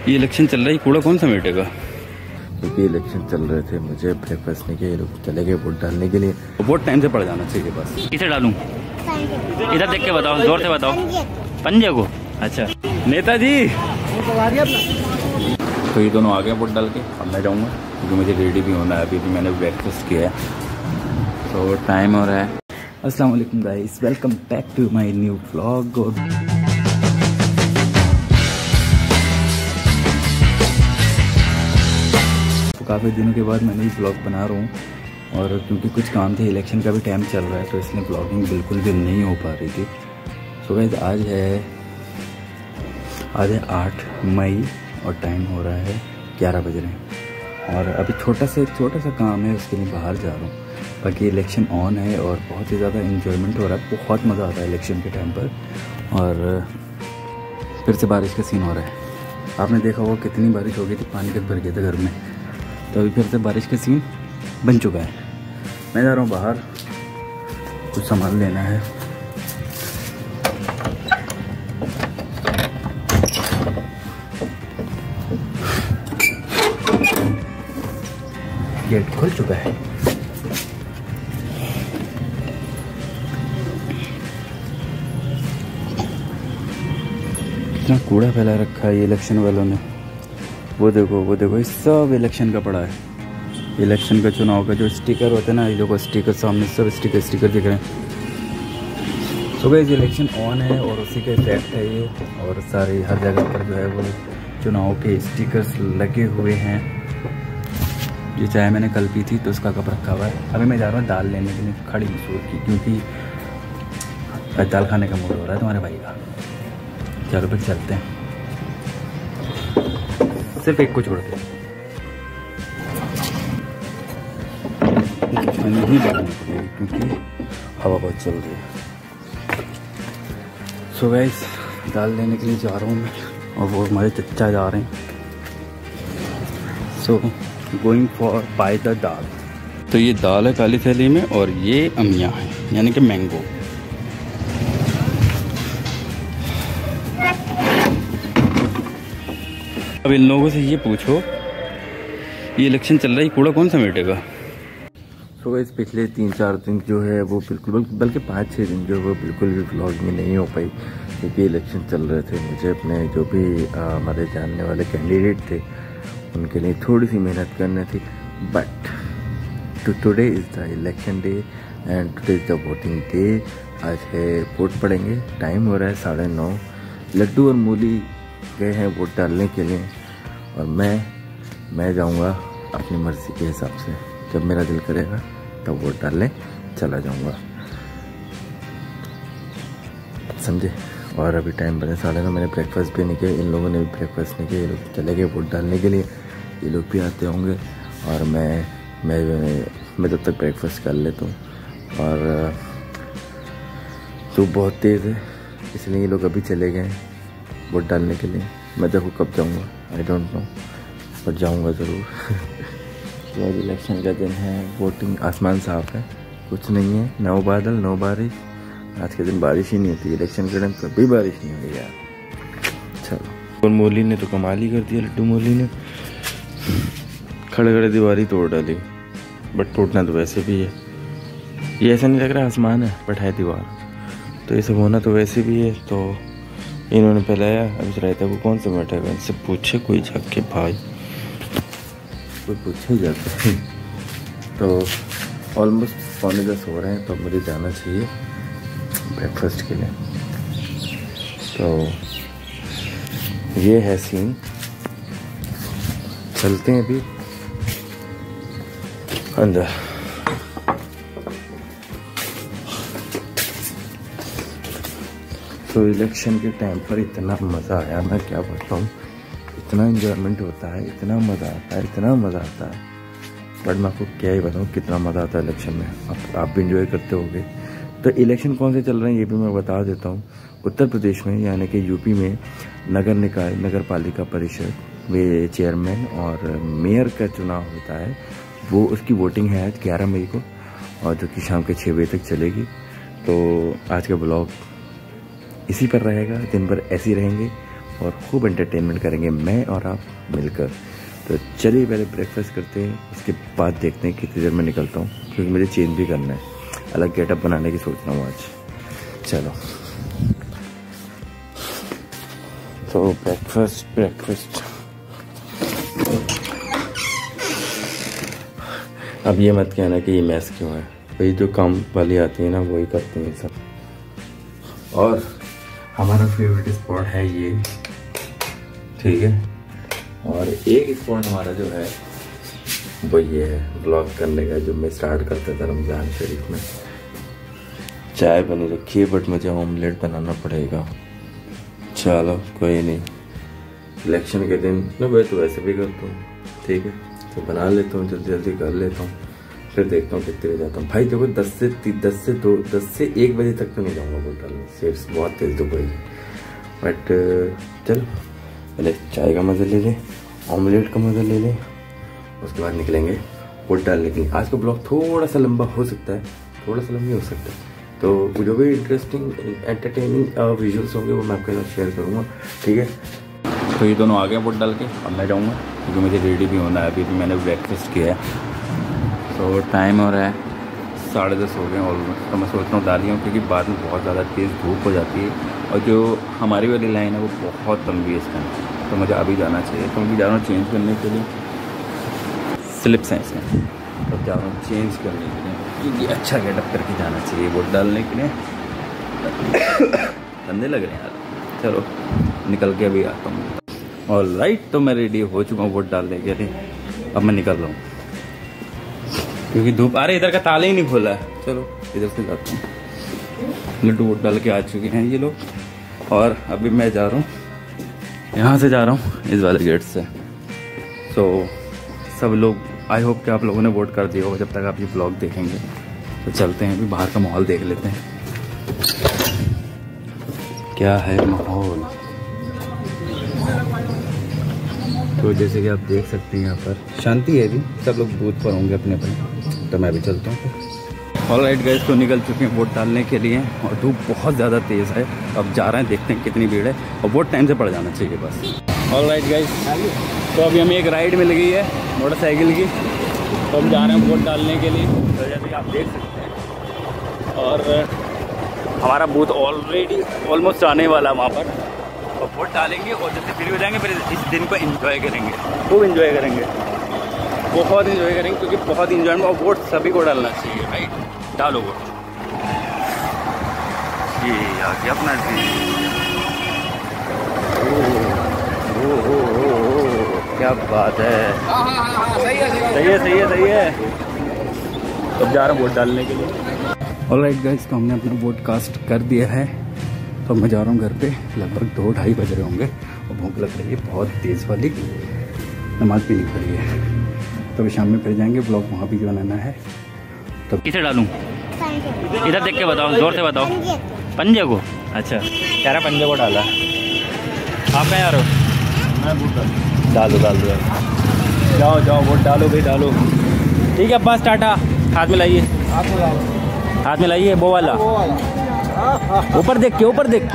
ये इलेक्शन चल रहा है, कूड़ा कौन समेटेगा? क्योंकि इलेक्शन चल रहे थे, मुझे ब्रेकफास्ट नहीं किया, ये लोग चले गए वोट डालने के लिए। वोट टाइम से पड़ जाना चाहिए बस। किसे डालूं? इधर देख के बताओ, जोर से बताओ। पंजे को? अच्छा नेताजी। तो ये दोनों आ गए वोट डाल के, अब मैं जाऊँगा क्योंकि मुझे रेडी भी होना है। अभी भी मैंने ब्रेकफास्ट किया है तो टाइम हो रहा है। अस्सलाम वालेकुम guys, welcome back to my new vlog. काफ़ी दिनों के बाद मैंने ये ब्लॉग बना रहा हूँ और क्योंकि कुछ काम थे, इलेक्शन का भी टाइम चल रहा है तो इसलिए ब्लॉगिंग बिल्कुल भी नहीं हो पा रही थी। सो गाइस आज है 8 मई और टाइम हो रहा है 11 बज रहे हैं और अभी छोटा सा काम है, उसके लिए बाहर जा रहा हूँ। बाकी इलेक्शन ऑन है और बहुत ही ज़्यादा इन्जॉयमेंट हो रहा है, बहुत मज़ा आता है इलेक्शन के टाइम पर। और फिर से बारिश का सीन हो रहा है। आपने देखा होगा कितनी बारिश हो गई थी, पानी तक भर गया था घर में, तो अभी फिर से बारिश का सीन बन चुका है। मैं जा रहा हूँ बाहर, कुछ सामान लेना है। गेट खुल चुका है। कितना कूड़ा फैला रखा है ये इलेक्शन वालों ने। वो देखो ये सब इलेक्शन का पड़ा है। इलेक्शन का, चुनाव का जो स्टिकर होता है ना, ये देखो स्टिकर सामने, सब स्टिकर दिख रहे हैं। तो गाइस इलेक्शन ऑन है और उसी का इफेक्ट है ये, और सारे हर जगह पर जो है वो चुनाव के स्टिकर्स लगे हुए हैं। ये चाय मैंने कल पी थी तो उसका कप रखा हुआ है। अभी मैं जा रहा हूँ दाल लेने के लिए खड़ी मसूर की, क्योंकि दाल खाने का मूड हो रहा है तुम्हारे भाई का। चलो फिर चलते हैं, सिर्फ एक को छोड़ के। नहीं डालनी पड़ेगी क्योंकि हवा बहुत चल रही है। सो गाइस दाल लेने के लिए जा रहा हूँ मैं और वो हमारे चच्चा जा रहे हैं। So going for buy the dal. तो ये दाल है काली थैली में और ये अमिया है, यानी कि मैंगो। अब इन लोगों से ये पूछो, ये इलेक्शन चल रहा है, कूड़ा कौन समेटेगा? सो इस पिछले 3-4 दिन जो है वो बिल्कुल, बल्कि 5-6 दिन जो है वो बिल्कुल भी व्लॉगिंग नहीं हो पाई क्योंकि इलेक्शन चल रहे थे। मुझे अपने जो भी हमारे जानने वाले कैंडिडेट थे उनके लिए थोड़ी सी मेहनत करनी थी। But today is the election day and today is the voting day. आज है वोट पड़ेंगे, टाइम हो रहा है 9:30। लड्डू और मूली गए हैं वोट डालने के लिए और मैं जाऊंगा अपनी मर्जी के हिसाब से। जब मेरा दिल करेगा तब वोट डालने चला जाऊंगा, समझे। और अभी टाइम बने 9:30। मैंने ब्रेकफास्ट भी नहीं किया, इन लोगों ने भी ब्रेकफास्ट नहीं किया। ये लोग चले गए वोट डालने के लिए, ये लोग भी आते होंगे और मैं तब तक ब्रेकफास्ट कर लेता हूँ। और धूप बहुत तेज़ है इसलिए ये लोग अभी चले गए वोट डालने के लिए। मैं देखो कब जाऊंगा, आई डोंट नो, पर जाऊंगा ज़रूर। तो आज इलेक्शन का दिन है, वोटिंग, आसमान साफ है, कुछ नहीं है, नो बादल नो बारिश। आज के दिन बारिश ही नहीं होती, इलेक्शन के टाइम कभी बारिश नहीं हुई यार। चलो, और मोली ने तो कमाल ही कर दिया, लड्डू मोली ने खड़े दीवारी तोड़ डाली। बट टूटना तो वैसे भी है, ये ऐसा नहीं लग रहा आसमान है बट है दीवार, तो ये सब होना तो वैसे भी है। तो इन्होंने फैलाया, अब रायता को कौन सा बैठेगा, इनसे पूछे कोई जाके, भाई कोई पूछे जाके। तो ऑलमोस्ट 9:45 हो रहे हैं तो मुझे जाना चाहिए ब्रेकफास्ट के लिए। तो ये है सीन, चलते हैं अभी अंदर। तो इलेक्शन के टाइम पर इतना मज़ा आया, मैं क्या बताऊँ, इतना एंजॉयमेंट होता है, इतना मज़ा आता है। बट मैं आपको क्या ही बताऊँ कितना मज़ा आता है इलेक्शन में। आप भी इंजॉय करते होंगे। तो इलेक्शन कौन से चल रहे हैं ये भी मैं बता देता हूँ। उत्तर प्रदेश में यानी कि यूपी में नगर निकाय, नगर पालिका परिषद में चेयरमैन और मेयर का चुनाव होता है। वो उसकी वोटिंग है आज 11 मई को और जो कि शाम के 6 बजे तक चलेगी। तो आज का ब्लॉग इसी पर रहेगा, दिन भर ऐसे ही रहेंगे और खूब एंटरटेनमेंट करेंगे मैं और आप मिलकर। तो चलिए पहले ब्रेकफास्ट करते हैं, उसके बाद देखते हैं कितनी देर में निकलता हूँ, क्योंकि मुझे चेंज भी करना है, अलग गेटअप बनाने की सोच रहा हूँ आज। चलो तो ब्रेकफास्ट अब ये मत कहना कि ये मैस क्यों है भाई, जो काम वाली आती है ना वही करती हैं सब। और हमारा फेवरेट स्पॉट है ये, ठीक है। और एक स्पॉट हमारा जो है वो ये है ब्लॉग करने का, जो मैं स्टार्ट करता था रमज़ान शरीफ में। चाय बनी रखी है बट मुझे ऑमलेट बनाना पड़ेगा। चलो कोई नहीं, इलेक्शन के दिन ना मैं तो वैसे भी करता हूँ, ठीक है, तो बना लेता हूँ, जल्दी जल्दी कर लेता हूँ, फिर देखता हूँ कितने बजे जाता हूँ। भाई देखो 10 से 1 बजे तक तो नहीं जाऊँगा होटल में, सेट्स बहुत तेज तो कोई, बट चलो पहले चाय का मज़ा ले लें, ऑमलेट का मज़ा ले लें, उसके बाद निकलेंगे वोट डालने के लिए। आज का ब्लॉग थोड़ा सा लंबा हो सकता है, थोड़ा सा लंबा हो सकता है, तो जो भी इंटरेस्टिंग एंटरटेनिंग विजुअल्स होंगे वो मैं आपके साथ शेयर करूँगा, ठीक है। तो ये दोनों आ गए वोट डाल के, अब मैं जाऊँगा क्योंकि मुझे रेडी भी होना है। अभी भी मैंने ब्रेकफास्ट किया है, तो टाइम हो रहा है 10:30 हो गए ऑलमोस्ट। तो मैं सोच रहा हूँ डाली हूँ, क्योंकि बाद में बहुत ज़्यादा तेज़ धूप हो जाती है, और जो हमारी वाली लाइन है वो बहुत लंबी है इस टाइम, तो मुझे अभी जाना चाहिए। तो मैं जा रहा हूँ चेंज करने के लिए, स्लिप्स हैं इसमें, तो जा रहा हूँ चेंज करने के लिए, क्योंकि अच्छा गेटअप करके जाना चाहिए वोट डालने के लिए। ठंडे लग रहे हैं यार, चलो निकल के अभी आता हूँ। ऑलराइट, तो मैं रेडी हो चुका हूँ वोट डालने के लिए, अब मैं निकल रहा हूँ क्योंकि धूप आ रही, इधर का ताला ही नहीं खोला है। चलो इधर से जाता हूँ। लड्डू वोट डाल के आ चुके हैं ये लोग, और अभी मैं जा रहा हूँ, यहाँ से जा रहा हूँ इस वाले गेट से। तो सब लोग, आई होप कि आप लोगों ने वोट कर दिया होगा जब तक आप ये ब्लॉग देखेंगे। तो चलते हैं, अभी बाहर का माहौल देख लेते हैं क्या है माहौल। तो जैसे कि आप देख सकते हैं यहाँ पर शांति है, अभी सब लोग बूथ पर होंगे अपने अपने, तो मैं भी चलता हूँ। ऑलराइट गाइस, तो निकल चुके हैं वोट डालने के लिए, और धूप बहुत ज़्यादा तेज़ है। अब जा रहे हैं, देखते हैं कितनी भीड़ है, और वोट टाइम से पड़ जाना चाहिए बस। ऑलराइट गाइस, तो अभी हमें एक राइड मिल गई है मोटरसाइकिल की, तो हम जा रहे हैं वोट डालने के लिए। तो जैसे कि आप देख सकते हैं, और हमारा बूथ ऑलरेडी ऑलमोस्ट आने वाला है वहाँ पर, और वोट डालेंगे और जैसे फ्री हो जाएंगे फिर इस दिन को एंजॉय करेंगे, खूब एंजॉय करेंगे, बहुत एंजॉय करेंगे, क्योंकि बहुत एंजॉयमेंट। और वोट सभी को डालना चाहिए, राइट, डालो वोट। ये आ गया अपना क्या बात है, सही है। अब जा रहा हूँ वोट डालने के लिए। ऑलराइट गाइस, तो हमने अपना वोट कास्ट कर दिया है, तो मैं जा रहा हूँ घर पे। लगभग 2-2:30 बज रहे होंगे, और भूख लग रही है बहुत तेज़ वाली, नमाज भी नहीं पड़ी है, तो शाम में फिर जाएंगे, ब्लॉग वहाँ भी बनाना है। तो किसे डालूँ, इधर देख के बताओ, जोर से बताओ। पंजे को, अच्छा कह रहा पंजे को डाला। आप कहाँ आ रहे हो? डालो जाओ वोट डालो भाई, डालो। ठीक है अब्बास, टाटा। हाथ में लाइए वो वाला, ऊपर देख के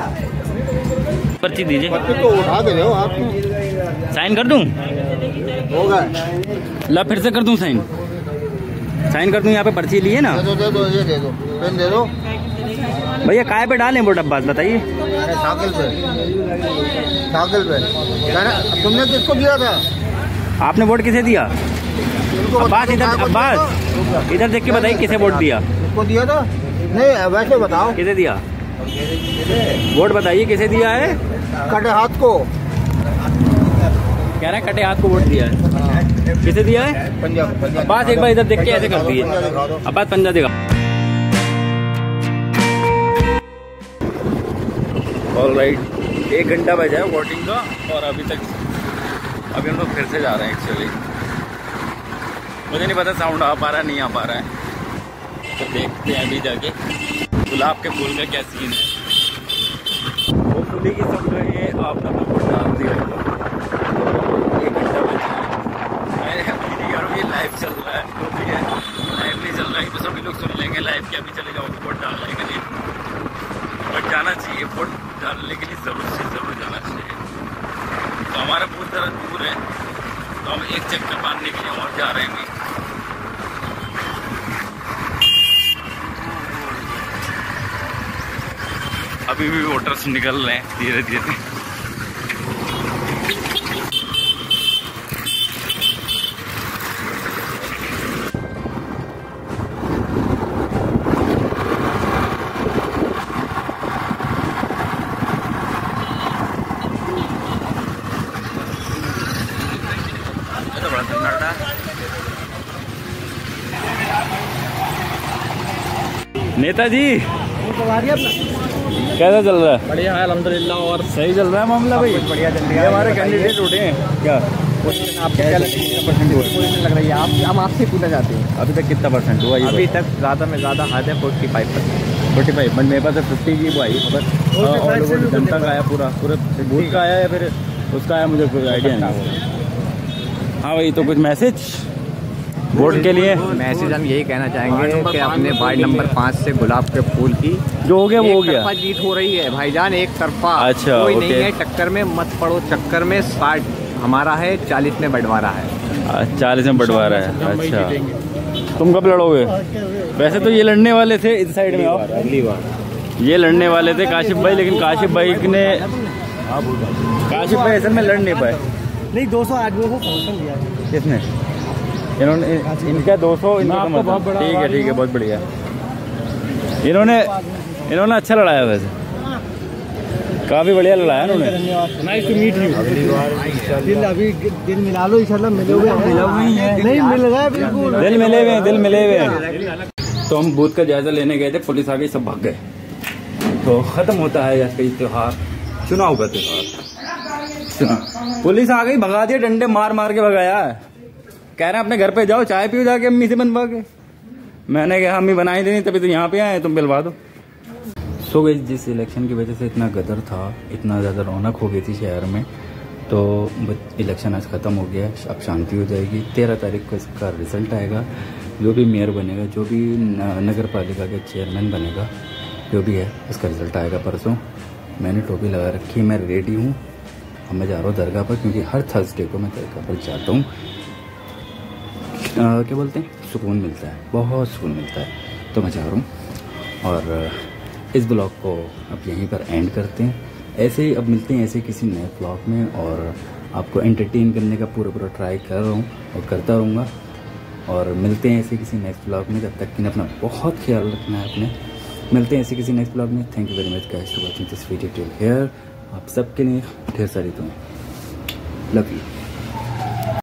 पर्ची दीजिए, तो उठा दे रहे हो आप, साइन कर दूं? होगा ला, फिर से कर दूं साइन कर दूं? यहाँ पे पर्ची लिए ना, दे दो ये दे दो, पेन दे दो भैया। काय पे डालें वोट अब्बास, बताइए। साइकिल पे तुमने किसको दिया था? आपने वोट किसे दिया? अब्बास इधर देख के बताइए किसे वोट दिया? किसको दिया था? नहीं वैसे बताओ किसे दिया वोट, बताइए किसे दिया है? कटे हाथ को, कह रहा है कटे हाथ को वोट दिया है। किसे दिया है? पंजाब। अब्बास एक बार इधर देख के ऐसे कर दिए। अब्बास पंजा देगा। ऑलराइट, 1 घंटा बजा है वोटिंग का, और अभी हम लोग फिर से जा रहे हैं। एक्चुअली मुझे नहीं पता साउंड आ पा रहा है नहीं आ पा रहा है, तो देखते हैं अभी जाके गुलाब के फूल का क्या सीन है। वो फूली की सब जो है आपने तो वोट डाल दिया, तो 1 घंटा बचा है। मैं अभी नहीं करूँ, ये लाइव चल रहा है, तो भी है लाइव नहीं चल रहा है तो सभी लोग सुन लेंगे लाइव के। अभी चले जाओगे वोट डालने के लिए, और जाना चाहिए, वोट डालने के लिए ज़रूर से ज़रूर जाना चाहिए। तो हमारा बहुत ज़रा दूर है, तो हम एक चक्कर मारने के लिए और जा रहे हैं। अभी भी वोटर्स निकल रहे हैं धीरे धीरे। नेताजी कैसा चल रहा है? बढ़िया है अल्हम्दुलिल्लाह। और सही चल रहा है मामला भाई? बढ़िया चल रही ये है। हमारे कैंडिडेट उठे हैं क्या? आपको क्या लग रही है? आप हम आपसे पूछना चाहते हैं अभी तक कितना परसेंट हुआ? अभी तक ज़्यादा में ज़्यादा हाथ है 45%। 45, बट मेरे पास 50 की वो आई खबर। ऑल ओवर जनता का आया, पूरे बूथ का आया या फिर उसका आया, मुझे कोई आइडिया नहीं। हाँ भाई, तो कुछ मैसेज वोट के लिए? मैसेज हम यही कहना चाहेंगे कि अपने वार्ड नंबर 5 से गुलाब के फूल की जो हो गया वो हो गया। एक तरफा जीत हो रही है भाईजान, एक तरफा। अच्छा, कोई ओके। नहीं है टक्कर में, मत पड़ो चक्कर में। 60 हमारा है, 40 में बंटवारा है। 40 में बंटवारा है। अच्छा, तुम कब लड़ोगे? वैसे तो ये लड़ने वाले थे, इस साइड में आओ। अगली बार ये लड़ने वाले थे काशिफ भाई, लेकिन काशिफ भाई ने असल में लड़ नहीं पाए। नहीं 200 आदमियों को समर्थन दिया। किसने? इन्होंने इनका 200 ठीक है बहुत बढ़िया। इन्होंने अच्छा लड़ाया, वैसे काफी बढ़िया लड़ाया इन्होंने। Nice to meet you. दिल अभी दिल मिला लो, इंशाल्लाह मिलोगे। नहीं मिल रहा है बिल्कुल, दिल मिले हुए हैं। तो हम बूथ का जायजा लेने गए थे, पुलिस आ गई, सब भाग गए। तो खत्म होता है ऐसा ही त्योहार, चुनाव का त्योहार। पुलिस आ गई, भगा दिया, डंडे मार मार के भगाया। कह रहे हैं अपने घर पे जाओ, चाय पियो जाके अम्मी से बनवा के। मैंने कहा अम्मी बनाई देनी, तभी तो यहाँ पे आए, तुम पिलवा दो। सो गई, जिस इलेक्शन की वजह से इतना गदर था, इतना ज़्यादा रौनक हो गई थी शहर में, तो इलेक्शन आज ख़त्म हो गया। अब शांति हो जाएगी। 13 तारीख को इसका रिजल्ट आएगा। जो भी मेयर बनेगा, जो भी नगर पालिका के चेयरमैन बनेगा, जो भी है उसका रिजल्ट आएगा परसों। मैंने टोपी लगा रखी है, मैं रेडी हूँ। अब मैं जा रहा हूँ दरगाह पर, क्योंकि हर थर्सडे को मैं दरगाह पर जाता हूँ। क्या बोलते हैं, सुकून मिलता है, बहुत सुकून मिलता है। तो मैं जा रहा हूँ, और इस ब्लॉग को अब यहीं पर एंड करते हैं। ऐसे ही अब मिलते हैं ऐसे किसी नए ब्लॉग में, और आपको एंटरटेन करने का पूरा ट्राई कर रहा हूँ और करता रहूँगा। और मिलते हैं ऐसे किसी नेक्स्ट ब्लॉग में। तब तक के लिए अपना बहुत ख्याल रखना है अपने। मिलते हैं ऐसे किसी नेक्स्ट ब्लॉग में। Thank you very much guys for watching this video till here. आप सबके लिए ढेर सारी दुआएं। Love you.